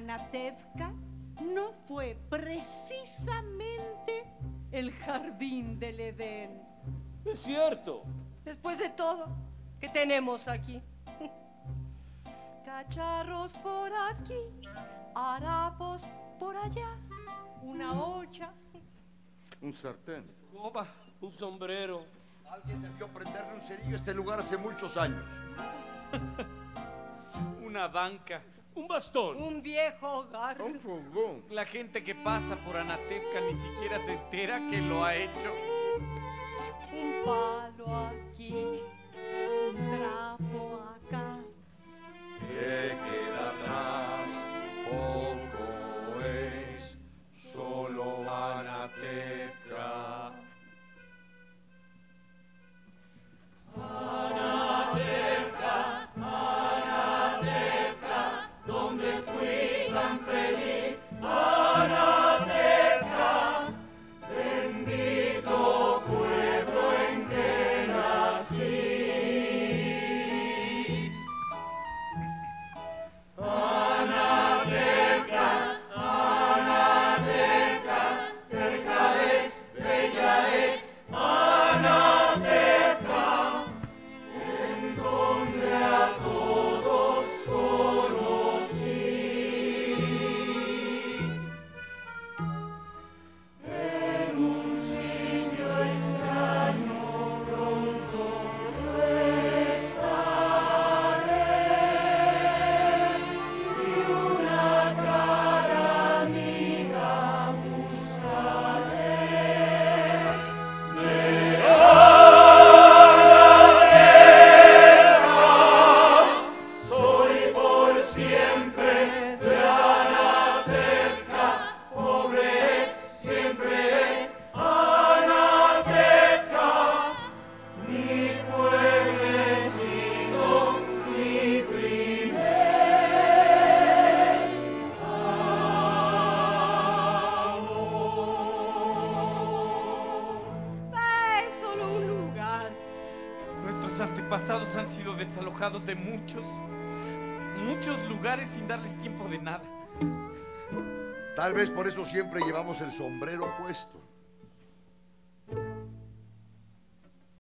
Anatevka no fue precisamente el jardín del Edén. Es cierto. Después de todo, ¿qué tenemos aquí? Cacharros por aquí, harapos por allá. Una olla. Un sartén. Escoba, un sombrero. Alguien debió prenderle un cerillo a este lugar hace muchos años. Una banca. Un bastón. Un viejo hogar. Un fogón. La gente que pasa por Anatevka ni siquiera se entera que lo ha hecho. Un palo aquí, un trapo acá. ¿Qué queda atrás? Poco es, solo Anatevka. Nuestros antepasados han sido desalojados de muchos lugares sin darles tiempo de nada. Tal vez por eso siempre llevamos el sombrero puesto.